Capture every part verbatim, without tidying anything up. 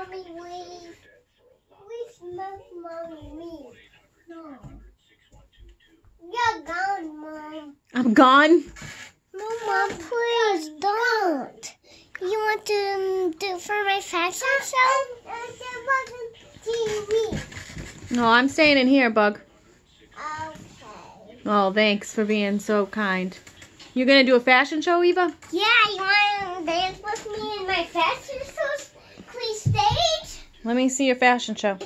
mommy leave. Please let mommy leave. No. You're gone, Mom. I'm gone? No, Mom, please don't. You want to um, do for my fashion show? T V. No, I'm staying in here, Bug. Okay. Oh, thanks for being so kind. You're going to do a fashion show, Eva? Yeah, you want to dance with me in my fashion show, please, stage? Let me see your fashion show.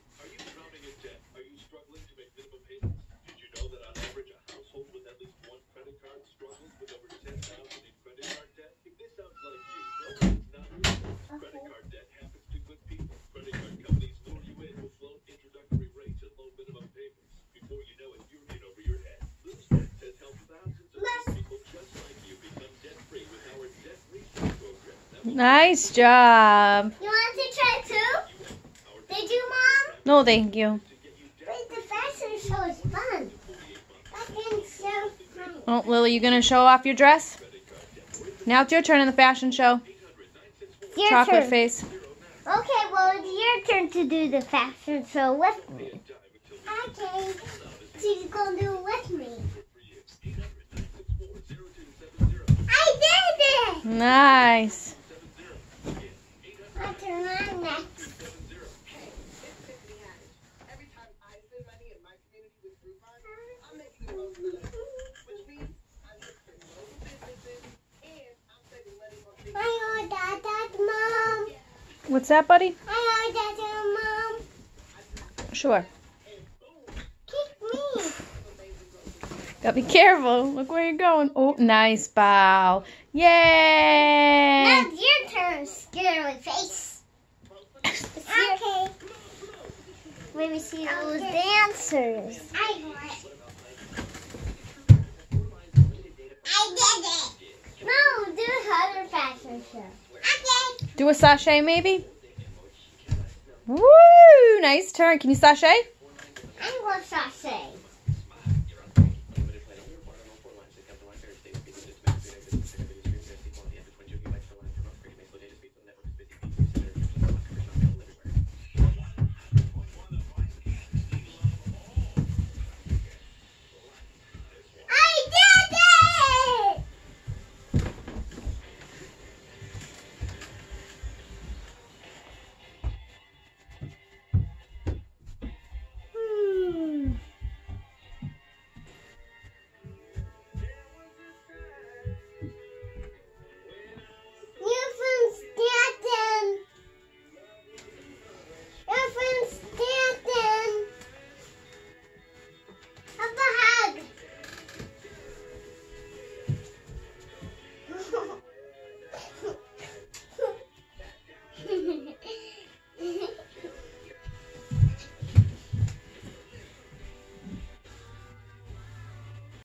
Nice job. You want to try too? Did you, Mom? No, thank you. Wait, the fashion show is fun. I can show fun. Oh, Lily, you going to show off your dress? Now it's your turn in the fashion show. Your Chocolate turn. face. Okay, well, it's your turn to do the fashion show with me. Okay. She's going to do it with me. I did it! Nice. My turn on next. I know that, that's Mom. What's that, buddy? I know that's Mom. Sure. Kick me. Gotta be careful. Look where you're going. Oh, nice bow. Yay! Now it's your turn, scary face. Okay. Let me see those dancers. I I did it. No, do another fashion show. Okay. Do a sachet, maybe? Woo! Nice turn. Can you sachet? I want sachet.